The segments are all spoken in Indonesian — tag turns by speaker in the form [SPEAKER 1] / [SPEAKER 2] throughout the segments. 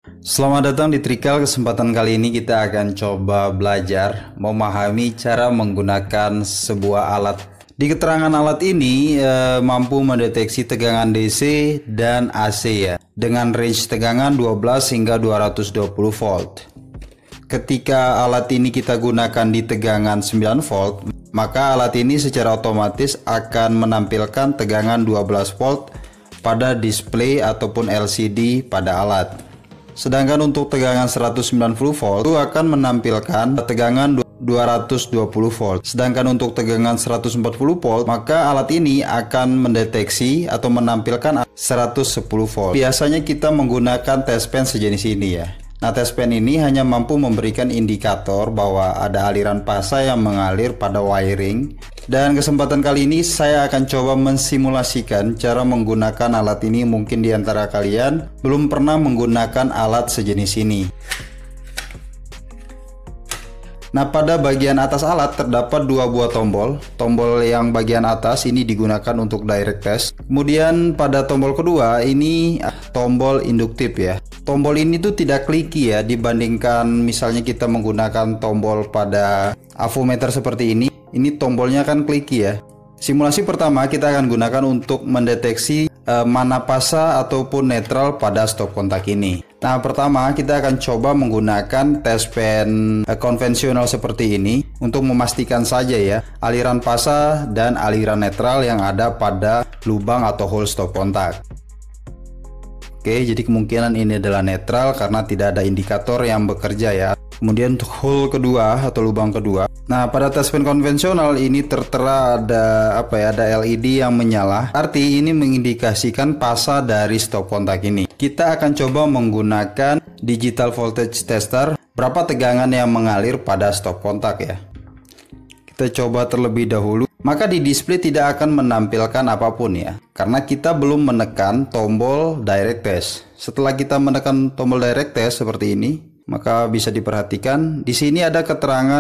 [SPEAKER 1] Selamat datang di Trikal. Kesempatan kali ini kita akan coba belajar memahami cara menggunakan sebuah alat. Di keterangan alat ini mampu mendeteksi tegangan DC dan AC ya, dengan range tegangan 12 hingga 220 volt. Ketika alat ini kita gunakan di tegangan 9 volt, maka alat ini secara otomatis akan menampilkan tegangan 12 volt pada display ataupun LCD pada alat. Sedangkan untuk tegangan 190 volt itu akan menampilkan tegangan 220 volt. Sedangkan untuk tegangan 140 volt, maka alat ini akan mendeteksi atau menampilkan 110 volt. Biasanya kita menggunakan test pen sejenis ini ya. Nah, test pen ini hanya mampu memberikan indikator bahwa ada aliran pasa yang mengalir pada wiring. Dan kesempatan kali ini saya akan coba mensimulasikan cara menggunakan alat ini. Mungkin di antara kalian belum pernah menggunakan alat sejenis ini. Nah, pada bagian atas alat terdapat dua buah tombol. Tombol yang bagian atas ini digunakan untuk direct test. Kemudian pada tombol kedua ini tombol induktif ya. Tombol ini tuh tidak kliki ya dibandingkan misalnya kita menggunakan tombol pada avometer seperti ini. Ini tombolnya kan kliki ya. Simulasi pertama kita akan gunakan untuk mendeteksi mana pasa ataupun netral pada stop kontak ini. Nah, pertama kita akan coba menggunakan test pen konvensional seperti ini untuk memastikan saja ya aliran pasa dan aliran netral yang ada pada lubang atau hole stop kontak. Oke, jadi kemungkinan ini adalah netral karena tidak ada indikator yang bekerja ya. Kemudian untuk hole kedua atau lubang kedua. Nah, pada test pen konvensional ini tertera ada ada LED yang menyala. Arti ini mengindikasikan pasa dari stop kontak ini. Kita akan coba menggunakan digital voltage tester berapa tegangan yang mengalir pada stop kontak ya. Kita coba terlebih dahulu. Maka di display tidak akan menampilkan apapun ya, karena kita belum menekan tombol direct test. Setelah kita menekan tombol direct test seperti ini, maka bisa diperhatikan di sini ada keterangan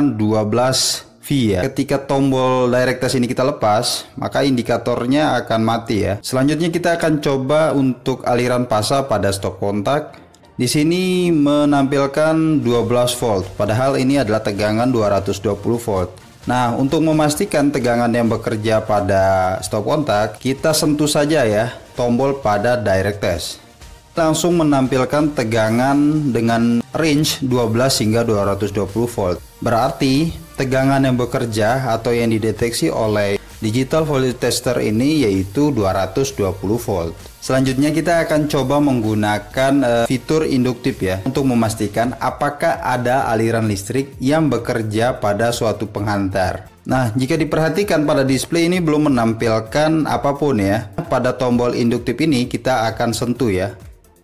[SPEAKER 1] 12V ya. Ketika tombol direct test ini kita lepas, maka indikatornya akan mati ya. Selanjutnya kita akan coba untuk aliran pasa pada stop kontak. Di sini menampilkan 12 volt, padahal ini adalah tegangan 220 volt. Nah, untuk memastikan tegangan yang bekerja pada stop kontak, kita sentuh saja ya tombol pada direct test. Langsung menampilkan tegangan dengan range 12 hingga 220 volt. Berarti tegangan yang bekerja atau yang dideteksi oleh digital voltage tester ini yaitu 220 volt. Selanjutnya kita akan coba menggunakan fitur induktif ya untuk memastikan apakah ada aliran listrik yang bekerja pada suatu penghantar. Nah, jika diperhatikan pada display ini belum menampilkan apapun ya. Pada tombol induktif ini kita akan sentuh ya.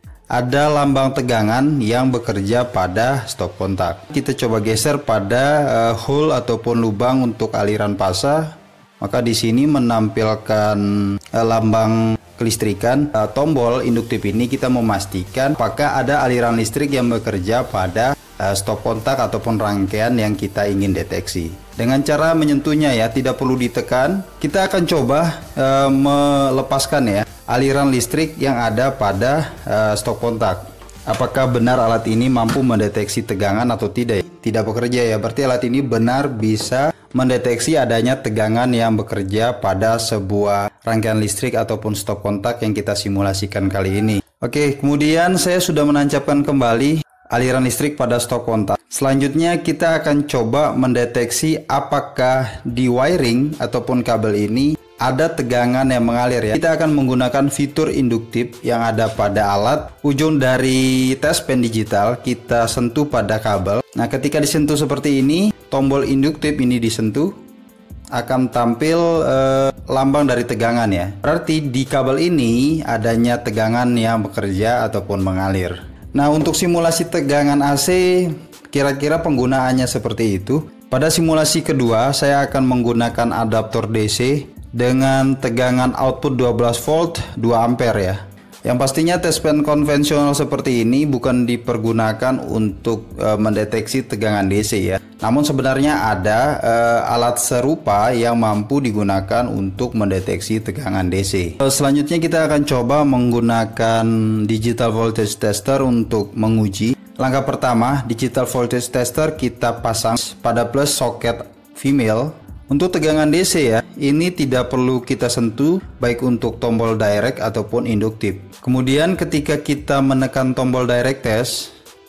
[SPEAKER 1] Ada lambang tegangan yang bekerja pada stop kontak. Kita coba geser pada hole ataupun lubang untuk aliran pasa. Maka di sini menampilkan lambang kelistrikan. Tombol induktif ini kita memastikan apakah ada aliran listrik yang bekerja pada stop kontak ataupun rangkaian yang kita ingin deteksi. Dengan cara menyentuhnya ya, tidak perlu ditekan. Kita akan coba melepaskan ya aliran listrik yang ada pada stop kontak. Apakah benar alat ini mampu mendeteksi tegangan atau tidak? Tidak bekerja ya, berarti alat ini benar bisa mendeteksi adanya tegangan yang bekerja pada sebuah rangkaian listrik ataupun stop kontak yang kita simulasikan kali ini. Oke, kemudian saya sudah menancapkan kembali aliran listrik pada stop kontak. Selanjutnya kita akan coba mendeteksi apakah di wiring ataupun kabel ini ada tegangan yang mengalir ya. Kita akan menggunakan fitur induktif yang ada pada alat. Ujung dari test pen digital kita sentuh pada kabel. Nah, ketika disentuh seperti ini, tombol induktif ini disentuh, akan tampil lambang dari tegangan ya. Berarti di kabel ini adanya tegangan yang bekerja ataupun mengalir. Nah, untuk simulasi tegangan AC kira-kira penggunaannya seperti itu. Pada simulasi kedua saya akan menggunakan adaptor DC dengan tegangan output 12 volt 2 ampere ya. Yang pastinya test pen konvensional seperti ini bukan dipergunakan untuk mendeteksi tegangan DC ya. Namun sebenarnya ada alat serupa yang mampu digunakan untuk mendeteksi tegangan DC. Selanjutnya kita akan coba menggunakan digital voltage tester untuk menguji. Langkah pertama, digital voltage tester kita pasang pada plus soket female. Untuk tegangan DC ya, ini tidak perlu kita sentuh baik untuk tombol direct ataupun induktif. Kemudian ketika kita menekan tombol direct test,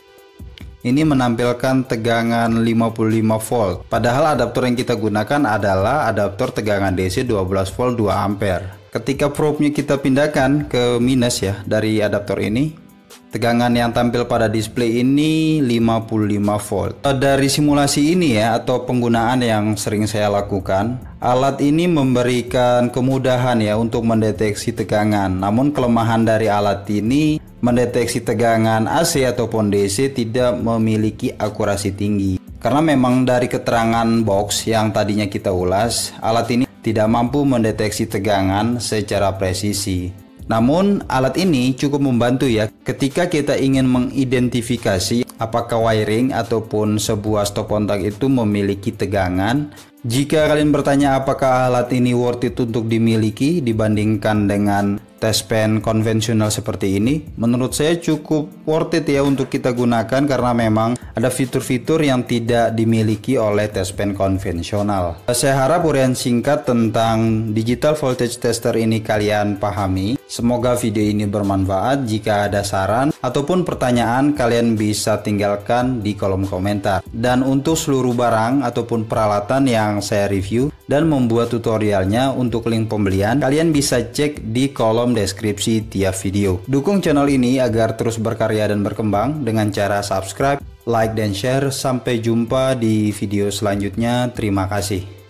[SPEAKER 1] ini menampilkan tegangan 55 volt. Padahal adaptor yang kita gunakan adalah adaptor tegangan DC 12 volt 2 ampere. Ketika probe-nya kita pindahkan ke minus ya dari adaptor ini, tegangan yang tampil pada display ini 55 volt. Dari simulasi ini ya atau penggunaan yang sering saya lakukan, alat ini memberikan kemudahan ya untuk mendeteksi tegangan. Namun kelemahan dari alat ini mendeteksi tegangan AC ataupun DC tidak memiliki akurasi tinggi. Karena memang dari keterangan box yang tadinya kita ulas, alat ini tidak mampu mendeteksi tegangan secara presisi. Namun alat ini cukup membantu ya ketika kita ingin mengidentifikasi apakah wiring ataupun sebuah stop kontak itu memiliki tegangan. Jika kalian bertanya apakah alat ini worth it untuk dimiliki dibandingkan dengan test pen konvensional seperti ini, menurut saya cukup worth it ya untuk kita gunakan karena memang ada fitur-fitur yang tidak dimiliki oleh test pen konvensional. Saya harap uraian singkat tentang digital voltage tester ini kalian pahami. Semoga video ini bermanfaat. Jika ada saran ataupun pertanyaan, kalian bisa tinggalkan di kolom komentar. Dan untuk seluruh barang ataupun peralatan yang saya review dan membuat tutorialnya untuk link pembelian, kalian bisa cek di kolom deskripsi tiap video. Dukung channel ini agar terus berkarya dan berkembang dengan cara subscribe, like, dan share. Sampai jumpa di video selanjutnya. Terima kasih.